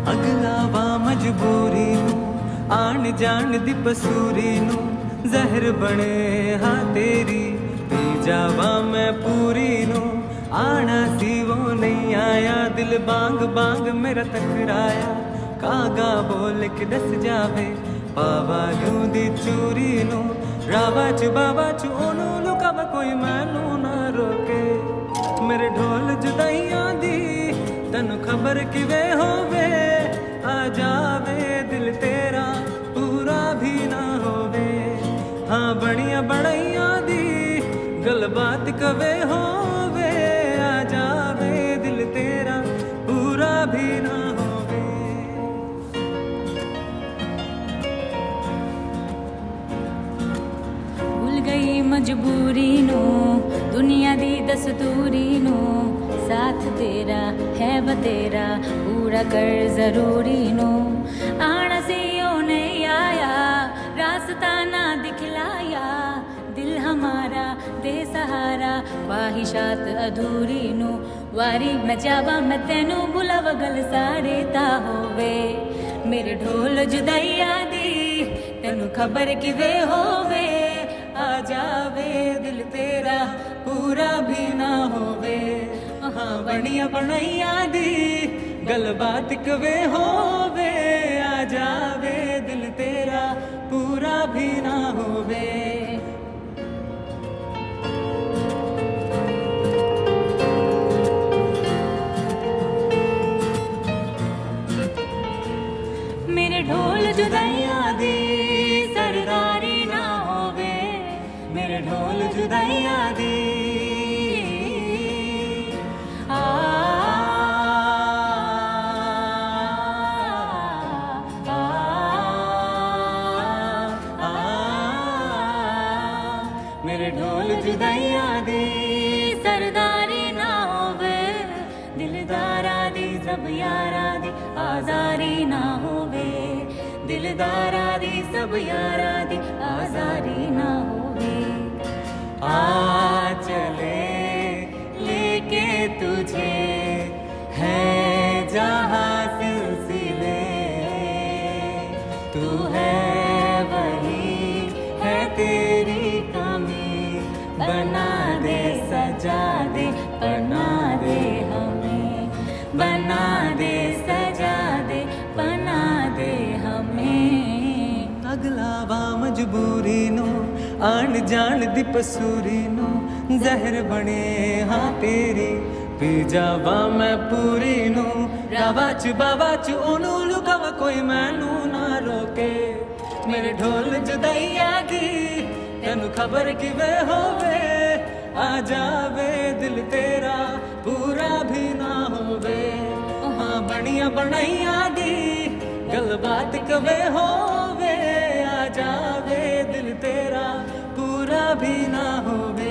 अगलावा मजबूरी नू आन जान दी पसूरी नू जहर बने हाँ तेरी पी जावा मैं पूरी नू आना सी वो नहीं आया दिल बांग बांग मेरा टकराया कागा बोल के दस जावे पावा यूं दी चूरी नू रावा च बाबा च ओनू लुकावा कोई मैनू ना रोके मेरे ढोल जुदाइयां दी तनु खबर किवें होवे आ जावे दिल तेरा पूरा भी ना होवे हाँ बड़िया बड़ाइयां दी गलबात कवे होवे आ जावे दिल तेरा पूरा भी ना होवे। भूल गई मजबूरी नो दुनिया दी दस्तूरी नो साथ तेरा है बतेरा पूरा कर जरूरी नो आना सी ओ नहीं आया रास्ता ना दिखलाया दिल हमारा दे सहारा ख्वाहिशात अधूरी नो वारी मैं जावा मैं तेनू बुलाव गल सारे ता होवे मेरे ढोल जुदाइया दी तेनू खबर किवें होवे आ जावे दिल तेरा पूरा भी ना होवे हाँ बनिया बनैया दी गलबात कवे होवे आ जावे दिल तेरा पूरा भी ना होवे। मेरे ढोल जुदाइया दी सरदारी ना होवे मेरे ढोल जुदाइया दी मेरे ढोल जुदाइया दी सरदारी ना होवे दिलदारा दी सब यारा दी आजारी ना होवे दिलदारा दी सब यारा दी आजारी ना होवे। आ चले लेके तुझे है जहाँ सिलसिले तू है वही है तेरी बना दे सजा दे बना दे हमें बना दे सजा दे बना दे हमें। अगलावा मजबूरी नो आन जान दी पसूरी नो जहर बने हाँ तेरी पी जावा मैं पूरी नो रावा च बाबा च ओनू लुकावा कोई मैनू ना रोके मेरे ढोल जुदाइया दी तेनू खबर किवें होवे आ जावे दिल तेरा पूरा भी ना होवे हाँ बनिया बनैया दी गलबात कवे होवे आ जावे दिल तेरा पूरा भी ना होवे।